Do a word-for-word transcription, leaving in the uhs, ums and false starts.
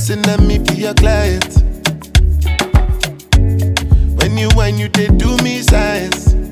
say let me be your client. When you whine, you they do me science.